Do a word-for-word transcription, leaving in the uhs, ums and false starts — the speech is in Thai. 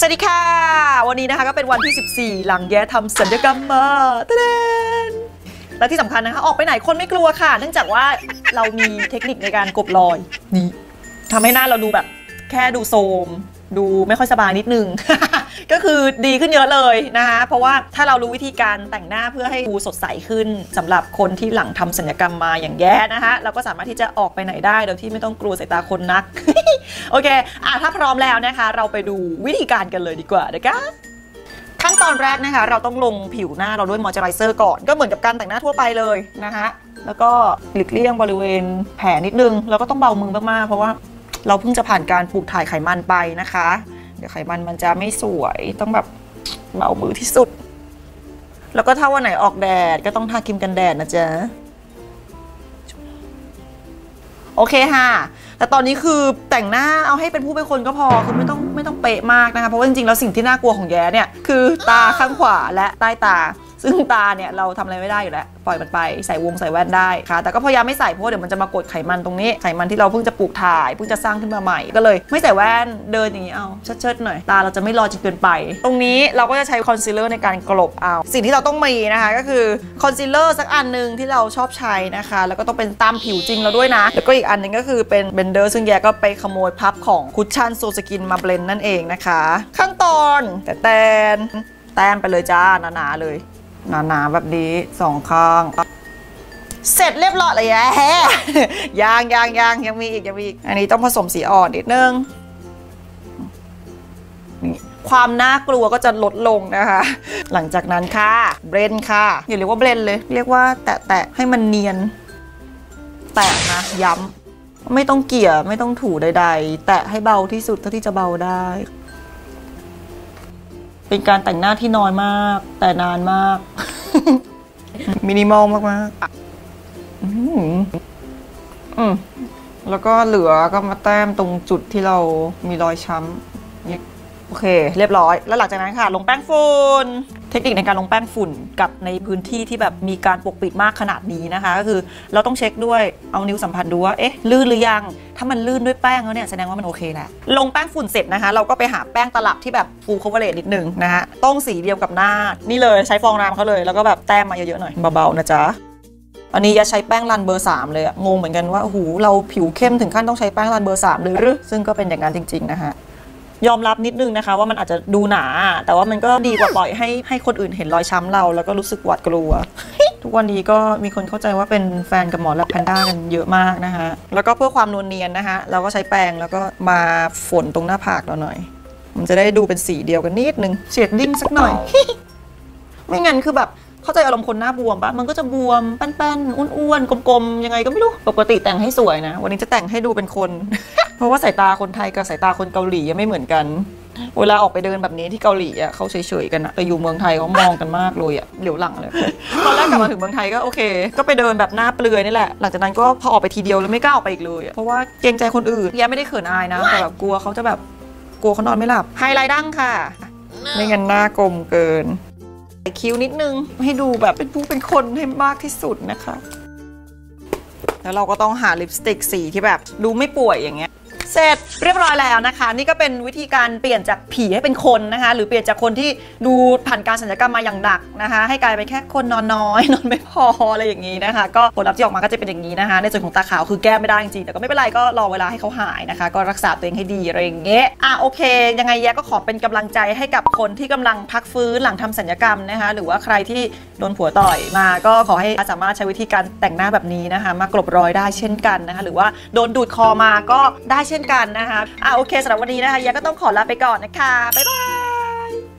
สวัสดีค่ะวันนี้นะคะก็เป็นวันที่สิบสี่หลังแย้ทำศัลยกรรมมาตะเดนและที่สำคัญนะคะออกไปไหนคนไม่กลัวค่ะเนื่องจากว่าเรามีเทคนิคในการกลบรอยนี่ทำให้หน้าเราดูแบบแค่ดูโทรมดูไม่ค่อยสบายนิดนึง ก็คือดีขึ้นเยอะเลยนะคะเพราะว่าถ้าเรารู้วิธีการแต่งหน้าเพื่อให้ดูสดใสขึ้นสำหรับคนที่หลังทำศัลยกรรมมาอย่างแย่นะคะเราก็สามารถที่จะออกไปไหนได้โดยที่ไม่ต้องกลัวสายตาคนนัก โอเคอ่ะถ้าพร้อมแล้วนะคะเราไปดูวิธีการกันเลยดีกว่านะคะขั้นตอนแรกนะคะเราต้องลงผิวหน้าเราด้วยมอยเจอไรเซอร์ก่อนก็เหมือนกับการแต่งหน้าทั่วไปเลยนะคะแล้วก็หลีกเลี่ยงบริเวณแผลนิดนึงแล้วก็ต้องเบามือมากๆเพราะว่าเราเพิ่งจะผ่านการปลูกถ่ายไขมันไปนะคะเดี๋ยวไขมันมันจะไม่สวยต้องแบบเบามือที่สุดแล้วก็ถ้าวันไหนออกแดดก็ต้องทาครีมกันแดดนะจ๊ะโอเคค่ะแต่ตอนนี้คือแต่งหน้าเอาให้เป็นผู้เป็นคนก็พอคือไม่ต้องไม่ต้องเป๊ะมากนะคะเพราะว่าจริงๆแล้วสิ่งที่น่ากลัวของแย้เนี่ยคือตาข้างขวาและใต้ตาซึ่งตาเนี่ยเราทำอะไรไม่ได้อยู่แล้วปล่อยมันไปใส่วงใส่แว่นได้ค่ะแต่ก็พยายามไม่ใส่เพราะเดี๋ยวมันจะมากดไขมันตรงนี้ไขมันที่เราเพิ่งจะปลูกถ่ายเพิ่งจะสร้างขึ้นมาใหม่ก็เลยไม่ใส่แว่นเดินอย่างนี้เอาเชิดๆหน่อยตาเราจะไม่ลอยจนเกินไปตรงนี้เราก็จะใช้คอนซีลเลอร์ในการกลบเอาสิ่งที่เราต้องมีนะคะก็คือคอนซีลเลอร์สักอันนึงที่เราชอบใช้นะคะแล้วก็ต้องเป็นตามผิวจริงเราด้วยนะแล้วก็อีกอันนึงก็คือเป็นเบนเดอร์ซึ่งแยก็ไปขโมยพับของคุชชั่นโซสกินมาเบลนด์นั่นเองนะคะขั้นตอนแต่แตนแต้มไปเลยจ้าหนาๆเลยหนาๆแบบนี้สองข้างเสร็จเรียบร้อยเลยแย่ยางยางยางยังมีอีกยังมีอีกอันนี้ต้องผสมสีอ่อนนิดนึงนี่ความน่ากลัวก็จะลดลงนะคะหลังจากนั้นค่ะเบรนค่ะอย่าเรียกว่าเบรนเลยเรียกว่าแตะแตะให้มันเนียนแตะนะย้ำไม่ต้องเกี่ยไม่ต้องถูใดๆแตะให้เบาที่สุดเท่าที่จะเบาได้เป็นการแต่งหน้าที่น้อยมากแต่นานมาก มินิมอลมากๆอืมอืมแล้วก็เหลือก็มาแต้มตรงจุดที่เรามีรอยช้ำโอเคเรียบร้อยแล้วหลังจากนั้นค่ะลงแป้งฝุ่นเทคนิคในการลงแป้งฝุ่นกับในพื้นที่ที่แบบมีการปกปิดมากขนาดนี้นะคะก็คือเราต้องเช็คด้วยเอานิ้วสัมผัสดูว่าเอ๊ะลื่นหรือยังถ้ามันลื่นด้วยแป้งแล้วเนี่ยแสดงว่ามันโอเคแหละลงแป้งฝุ่นเสร็จนะคะเราก็ไปหาแป้งตลับที่แบบฟูลคัฟเวอเรจนิดนึงนะคะต้องสีเดียวกับหน้านี่เลยใช้ฟองน้ำเขาเลยแล้วก็แบบแต้มมาเยอะๆหน่อยเบาๆนะจ๊ะอันนี้จะใช้แป้งรันเบอร์สามเลยอะงงเหมือนกันว่าโอ้โหเราผิวเข้มถึงขั้นต้องใช้แป้งรันเบอร์สามเลยหรือซึ่งก็เป็นอย่างนั้นจริงๆนะคะยอมรับนิดนึงนะคะว่ามันอาจจะดูหนาแต่ว่ามันก็ดีกว่าปล่อยให้ให้คนอื่นเห็นรอยช้ำเราแล้วก็รู้สึกหวาดกลัว ทุกวันนี้ก็มีคนเข้าใจว่าเป็นแฟนกับหมอแลบแพนด้ากันเยอะมากนะคะแล้วก็เพื่อความนวลเนียนนะคะเราก็ใช้แปรงแล้วก็มาฝนตรงหน้าผากเราหน่อยมันจะได้ดูเป็นสีเดียวกันนิดนึงเชดดิ้งสักหน่อย ไม่งั้นคือแบบเข้าใจอารมณ์คนหน้าบวมปะมันก็จะบวมแป้นๆอ้วนๆกลมๆยังไงก็ไม่รู้ปกติแต่งให้สวยนะวันนี้จะแต่งให้ดูเป็นคน เพราะว่าสายตาคนไทยกับสายตาคนเกาหลียังไม่เหมือนกันเวลาออกไปเดินแบบนี้ที่เกาหลีอ่ะเขาเฉยๆกันอะแต่อยู่เมืองไทยเขามองกันมากเลยอะเหลียวหลังเลย ตอนแรกกลับมาถึงเมืองไทยก็โอเคก็ไปเดินแบบหน้าเปลือยนี่แหละหลังจากนั้นก็พอออกไปทีเดียวแล้วไม่กล้าออกไปอีกเลยเพราะว่าเกรงใจคนอื่นแย่ไม่ได้เขินอายนะแต่แบบกลัวเขาจะแบบกลัวเขานอนไม่หลับไฮไลท์ดั้งค่ะไม่งั้นหน้ากลมเกินใส่คิ้วนิดนึงให้ดูแบบเป็นผู้เป็นคนให้มากที่สุดนะคะแล้วเราก็ต้องหาลิปสติกสีที่แบบดูไม่ป่วยอย่างเงี้ยเสร็จเรียบร้อยแล้วนะคะนี่ก็เป็นวิธีการเปลี่ยนจากผีให้เป็นคนนะคะหรือเปลี่ยนจากคนที่ดูผ่านการศัลยกรรมมาอย่างหนักนะคะให้กลายเป็นแค่คนนอนน้อยนอนไม่พออะไรอย่างนี้นะคะก็ผลลัพธ์ที่ออกมาก็จะเป็นอย่างนี้นะคะในส่วนของตาขาวคือแก้ไม่ได้จริงๆแต่ก็ไม่เป็นไรก็รอเวลาให้เขาหายนะคะก็รักษาตัวเองให้ดีอะไรอย่างเงี้ยอ่ะโอเคยังไงแย่ก็ขอเป็นกำลังใจให้กับคนที่กำลังพักฟื้นหลังทำศัลยกรรมนะคะหรือว่าใครที่โดนผัวต่อยมาก็ขอให้สามารถใช้วิธีการแต่งหน้าแบบนี้นะคะมากลบรอยได้เช่นกันนะคะหรือว่าโดนดูดคอมาก็ได้เช่นกันนะคะอ่ะโอเคสำหรับวันนี้นะคะแย้ก็ต้องขอลาไปก่อนนะคะบ๊ายบาย